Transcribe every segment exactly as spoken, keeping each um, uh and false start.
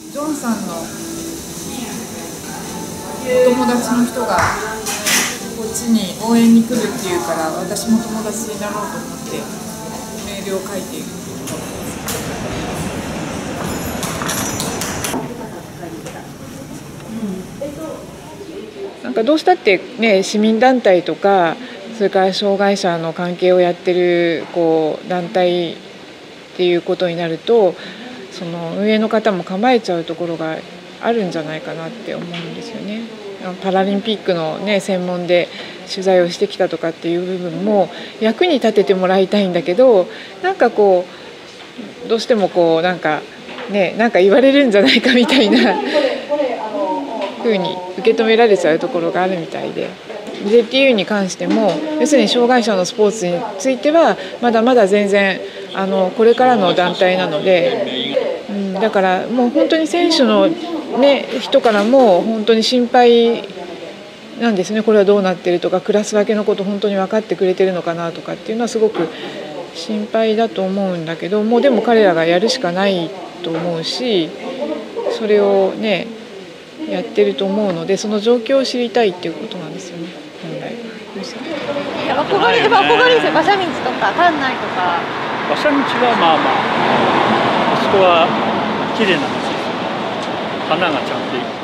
ジョンさんのお友達の人がこっちに応援に来るっていうから、私も友達になろうと思ってメールを書いているっていうところです。なんかどうしたってね、市民団体とかそれから障害者の関係をやってるこう団体っていうことになると、その運営の方も構えちゃうところがあるんじゃないかなって思うんですよね。パラリンピックの、ね、専門で取材をしてきたとかっていう部分も役に立ててもらいたいんだけど、なんかこうどうしてもこうなんかね、なんか言われるんじゃないかみたいな風に受け止められちゃうところがあるみたいで、 ジェーティーユー に関しても要するに障害者のスポーツについてはまだまだ全然あのこれからの団体なので、うん、だからもう本当に選手の、ね、人からも本当に心配なんですね。これはどうなってるとか、クラス分けのこと本当に分かってくれてるのかなとかっていうのはすごく心配だと思うんだけど、もうでも彼らがやるしかないと思うし、それをねやってると思うので、その状況を知りたいっていうことなんですよね、本来。 憧れ、憧れですよ。馬車道とか館内とか。 馬車道はまあまあ、あそこは綺麗な道です。花がちゃんといっ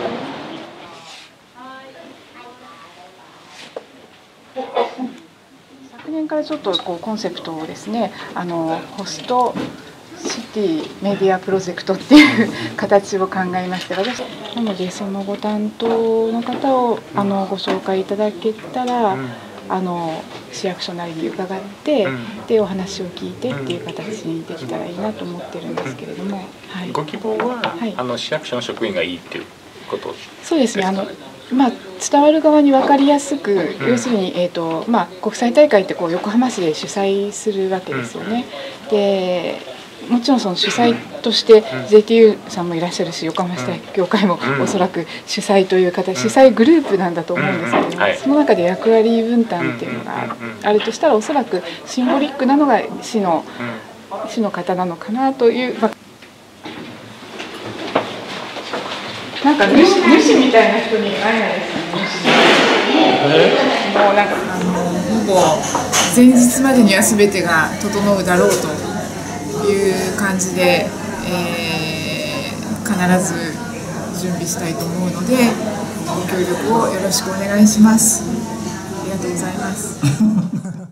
昨年からちょっとこうコンセプトをですね、あのホストシティメディアプロジェクトっていう形を考えまして、私なのでそのご担当の方をあのご紹介いただけたら、うん、あの市役所なりに伺って、うん、でお話を聞いてっていう形にできたらいいなと思ってるんですけれども、はい、 ご希望は、はい、あの市役所の職員がいいっていうことですか？ そうですね。あのまあ、伝わる側に分かりやすく、うん、要するに、えーとまあ、国際大会ってこう横浜市で主催するわけですよね。うん、でもちろんその主催として ジェーティーユー さんもいらっしゃるし、横浜市体育協会もおそらく主催という形、主催グループなんだと思うんですけれども、その中で役割分担っていうのがあるとしたら、おそらくシンボリックなのが市の市の方なのかなという。なんか主主みたいな人に会えないですかね。もうなんかあのほぼ前日までには全てが整うだろうという感じで、えー、必ず準備したいと思うので、ご協力をよろしくお願いします。ありがとうございます。